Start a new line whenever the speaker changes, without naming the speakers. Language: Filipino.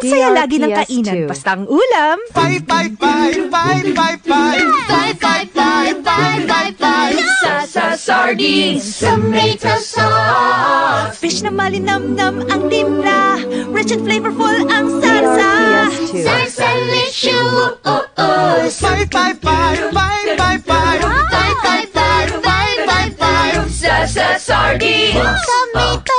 Ang saya lagi ng kainan, basta ang ulam.
555 sa Sardines, tomato sauce.
Fish na malinamnam ang timpla, rich and flavorful ang sarsa.
Sarsalicious. 555 sa Sardines, tomato